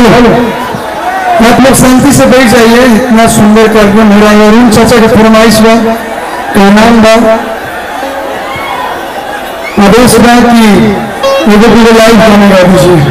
Hello, आप लोग शांति से बैठ जाइए। इतना सुंदर कार्यक्रम हो रहा है। अरुण चाचा के फरमाइश बा का नाम बा आदेश बा की एगो पूरे लाइव गाने गा दीजिए।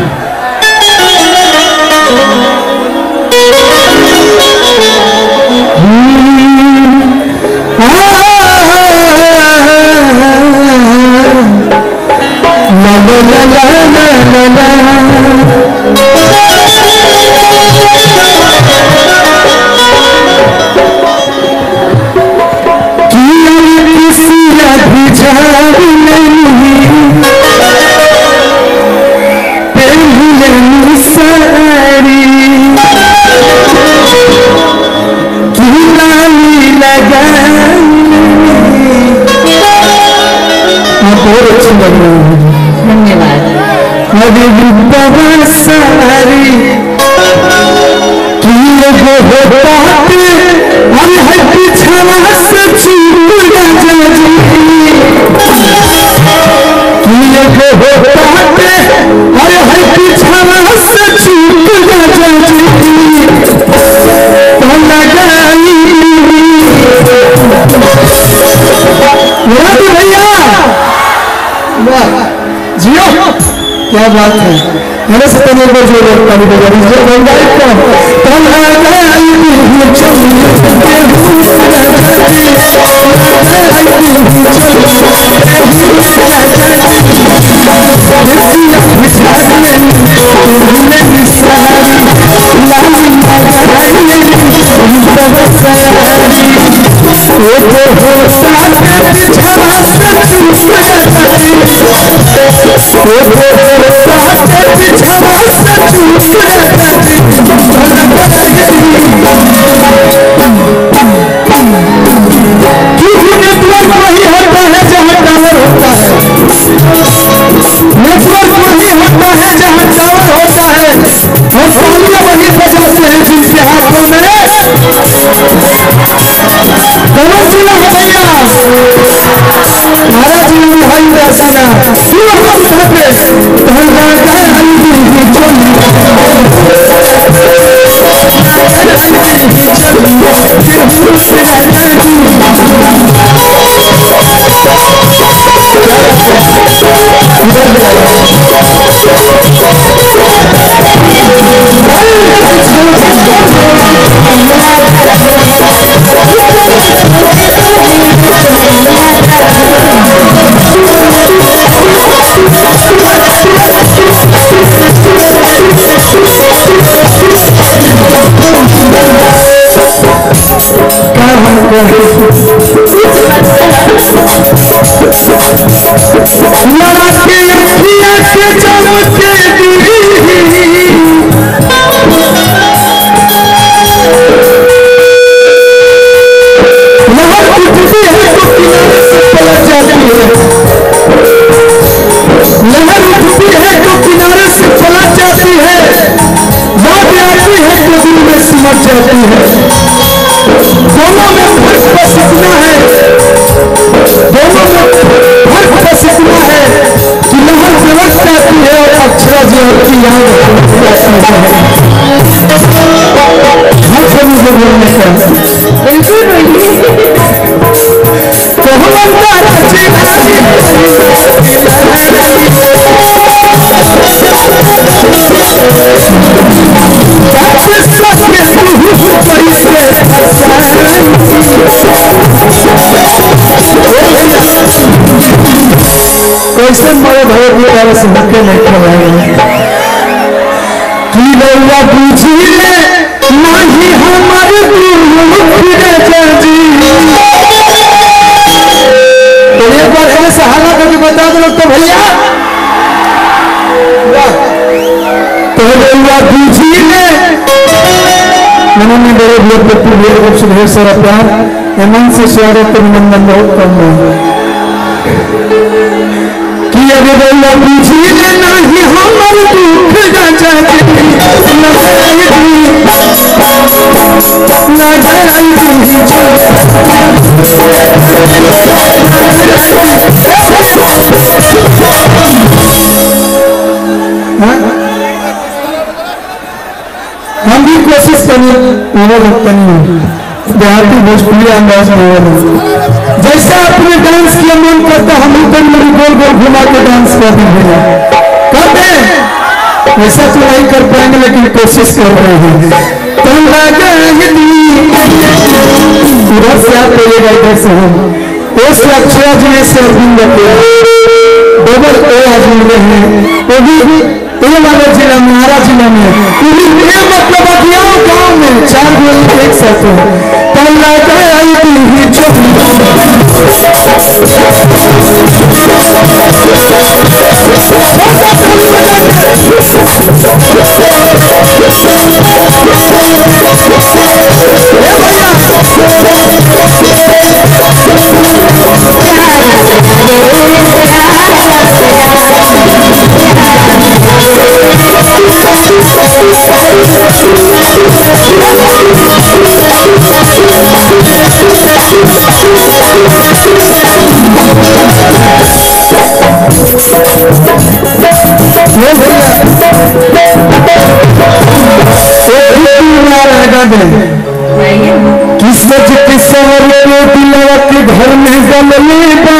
क्या बात है, मेरे से तने पर जो लोग ताली बजा रही है वो गाइड को कैसे बड़े भरे प्यारे से धक्के लेके आए कि लौला पूछिए नहीं हमारे तो एक बार ऐसे हालात करके बता दो तो भैया तो लौला पूछिए उन्होंने बड़े भैया से ढेर सारा प्यार हेमंत से स्वागत अभिनंदन बहुत कम है कि अगर पूछिए नहीं हमारे दुख हम भी कोशिश करें वो लगता नहीं देहाती भोजपुरी अंदाज में जैसा आपने डांस किया मन करता हम ऊपर मेरी गोल गोल घुमा के डांस कर देंगे करते वैसा तो नहीं कर पाएंगे लेकिन कोशिश कर रहे हैं तो उधर से आप लेगा इधर से हम उस अक्षरा जी से अरविंद डबल ओ आज मिल रहे हैं वो भी ये वाले जिला में आरा जिला में ये मतलब गाँव में 4 गोल एक साथ किस वजह के सवाल दिलवा के घर में गले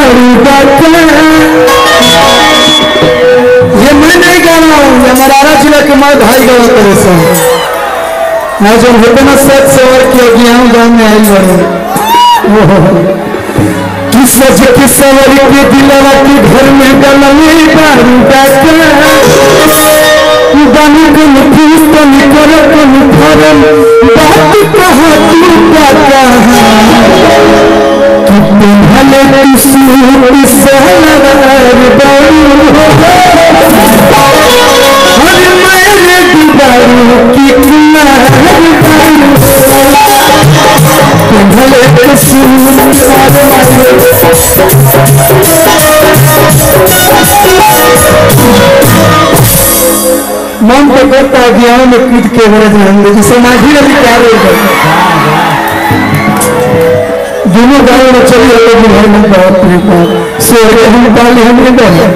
ये मैं नहीं गा रहा हूँ ये मरारा जिला के माँ भाई गाँव करे से मैं जब होते ना सच सवाल किया कि हम गाँव में आई बड़े किस वजह के सवाल के दिलवा के घर में गले बानी को मुठीस तो निकल को मुठरम बात कहा तू पाता कि तुम्हारे किसी सहलर बारू हर मेरे दीवारू की किनार तुम्हारे किसी मन तो करता है कि में कूद के बड़े जाएंगे जिसे माझी ने भी प्यार दोनों गाँव में चली जाते घर में बहुत सो हम डाले हमने बोले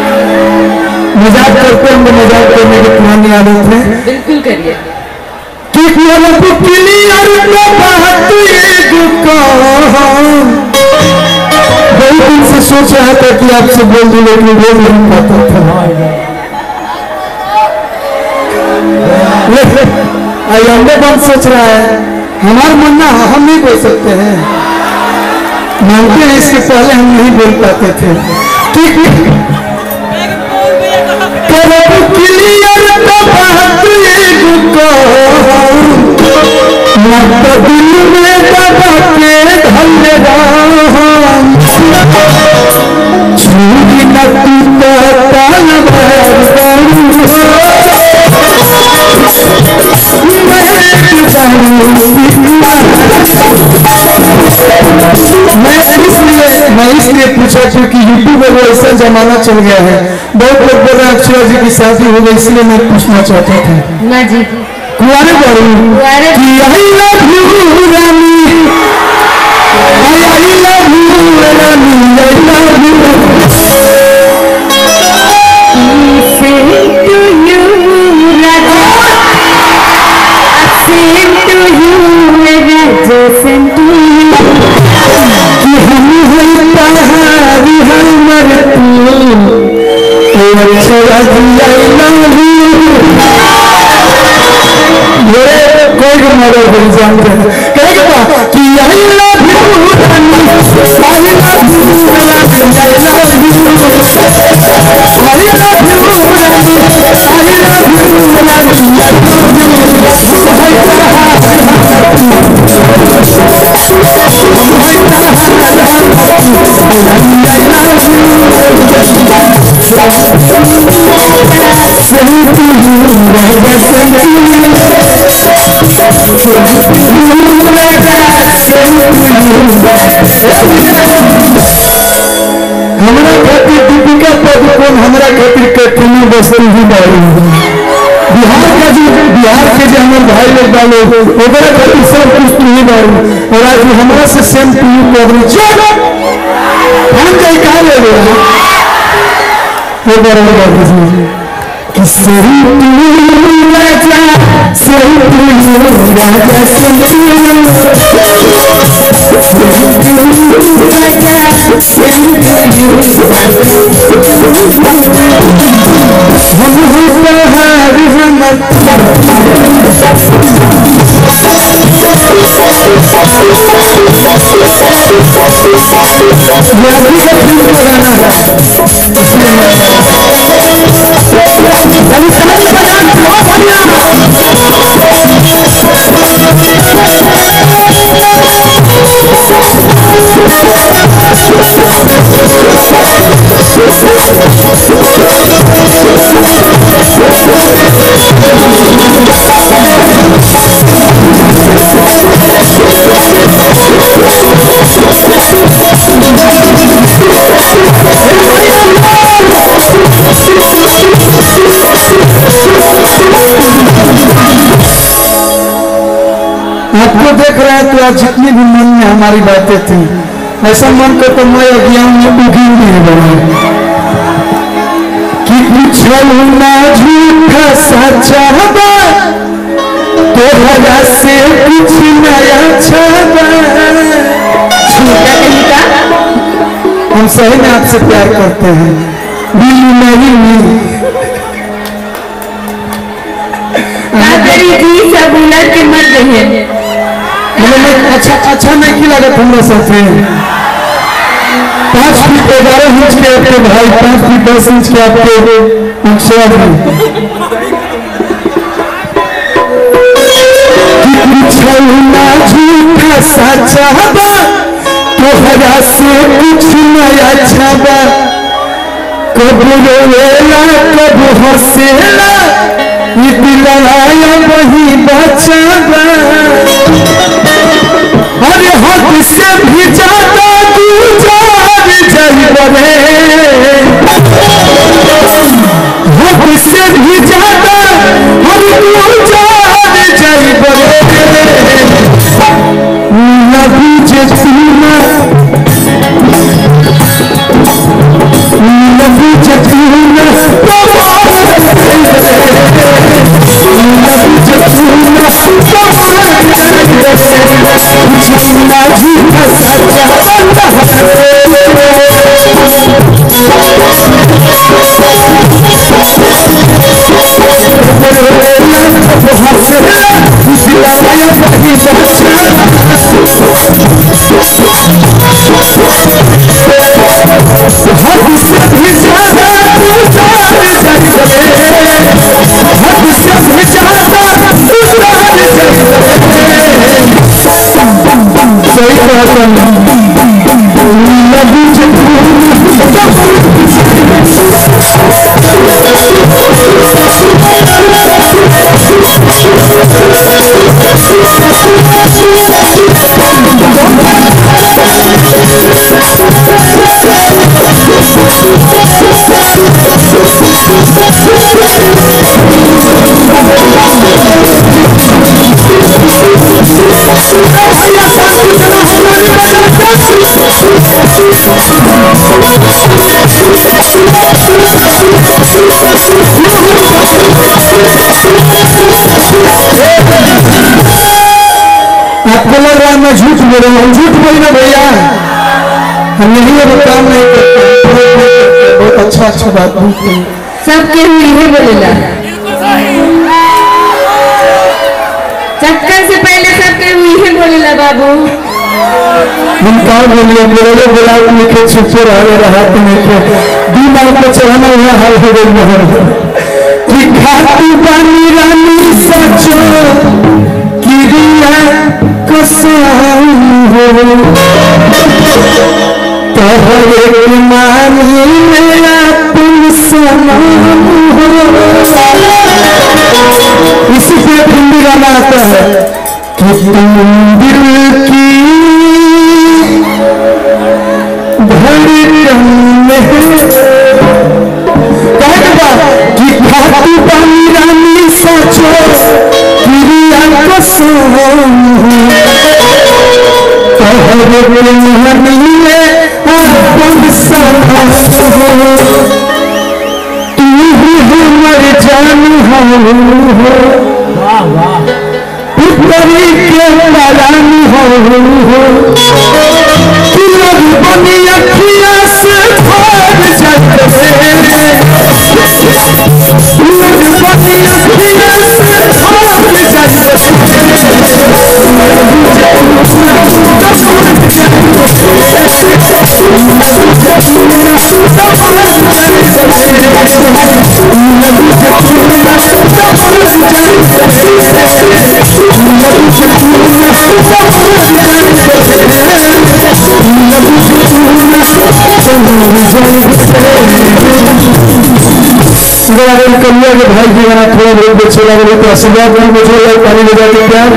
मजाक करते हम मजाक करने की पुरानी आदत है बिल्कुल करिए बहुत दिन से सोच रहा था कि आपसे बोल दूं लेकिन बोल नहीं पाता था अयंबे बात सोच रहा है हमारा मानना हम नहीं बोल सकते हैं मानते हैं इसके पहले हम नहीं बोल पाते थे मैं इसलिए पूछा क्योंकि यूट्यूब में ऐसा जमाना चल गया है बहुत लोग बोल रहे हैं अक्षरा जी की शादी हो गई इसलिए मैं पूछना चाहता था ना जी कुआरे कुआरे कि I love you Rani I love you Rani I love you कोई मरो नहीं जानते कि I love you Rani I love you Rani I love हमारा खातिर दीपिका पादुकोण हमारा खातिर कैटरीना बस्ती ही डाली बिहार के जो हमारे भाई लोग डालो वगैरह खातिर सब कुछ नहीं डालू और आज हमारा से सेम टू यू कवरेज हम कहीं कहा ले रहे हैं आपको देख रहे हैं तो आज जितनी भी मन में हमारी बातें थी ऐसा मन को तो मैं अज्ञान में उगी नहीं बना कि कुछ ना झूठा सच्चा तो भला से कुछ नया छाबा। हम सही में आपसे प्यार करते हैं दिल नहीं सब उलट के मर रहे हैं। अच्छा नहीं खिला हमरा साथ 5 फीट 11 इंच के आपके भाई 5 फीट 10 इंच के आपके अक्षर झूठा सच्चा तो हरा से कुछ नया छाबा कब रोवेला कब हंसेला दिलाया वही बचावा। अरे हद से भी ज्यादा गुजार जाइबे हद से भी ज्यादा हम गुजार जाइबे नबी जसूना नबी जसूना आपको लग रहा है मैं झूठ बोल रहा हूँ झूठ बोल ना भैया हम यही काम नहीं करते बहुत अच्छा बात बोलते हैं सबके यही बोलेला चक्कर से पहले सबके यही बोलेला बाबू हम कहा बोलिए बोले बोला लिखे छुपे रहा तुम्हें दिमाग को चढ़ाना हुआ हाल हो गई कि खाती पानी रानी सचो किरिया कसम हो तोहरे मानी मेरा तुम सनम हो। इसी पे हिंदी गाना आता है कि तुम दिल की धड़कन में कि खाती पानी रानी सचो किरिया कसम तोहरे मानी मेरा तुम सनम हो तू ही मर जा परी के परानी हो कि लोग बनी अखिया से भाग जाते लोग बनी अखिया से भाग कन्या के भाई जी बना थोड़ा बहुत अच्छे लगे तो आशीर्वाद नहीं मुझे पानी ले जाके प्यार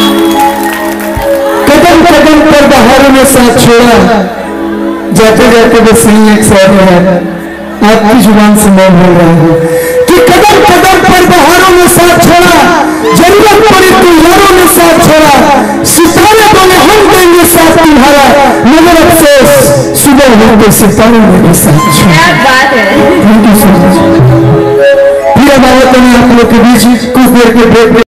कदम कदम पर बहारों में साथ छोड़ा जाते जाते बस यही एक शहर है आपकी जुबान से मैं बोल रहा हूँ कि कदम कदम पर बहारों में साथ छोड़ा जरूरत पड़ी तुम्हारों में साथ छोड़ा सितारे बोले हम देंगे साथ तुम्हारा मगर अफसोस सुबह होते सितारों ने साथ छोड़ा। क्या बात है। Thank you so much. प्रिय बाबा आप लोग के बीच कुछ देर के ब्रेक